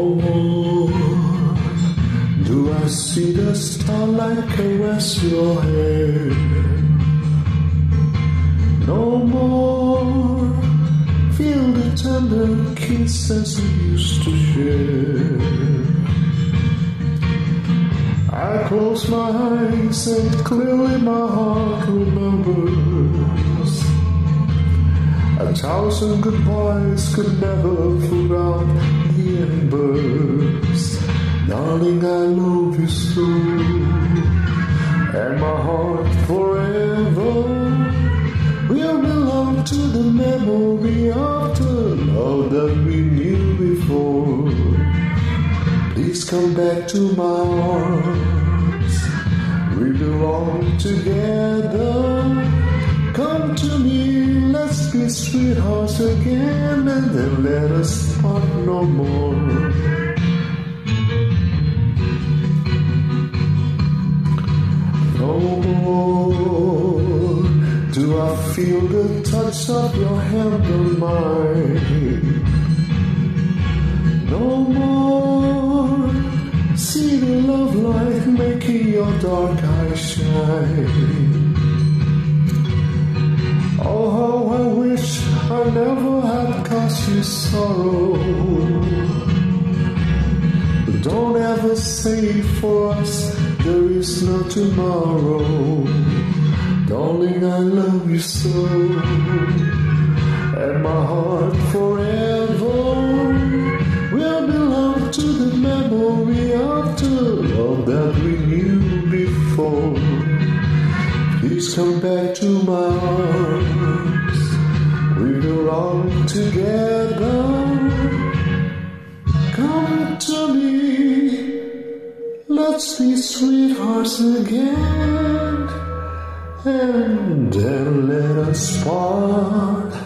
more do I see the starlight caress your hair. No more feel the tender kisses we used to share. I close my eyes and clearly my heart remembers. 1,000 goodbyes could never put out the embers. Darling, I love you so, and my heart forever will belong to the memory of the love that we knew before. Please come back to my arms, we belong together. Come to me, let's be sweethearts again, and then let us part no more. No more do I feel the touch of your hand on mine. No more see the love light making your dark eyes shine. Oh, how I wish I never had caused you sorrow. But don't ever say for us there is no tomorrow. Darling, I love you so, and my heart forever will belong to the memory of the love that we knew before. Please come back to my arms, we belong together. Come to me, let's be sweethearts again, and then let us part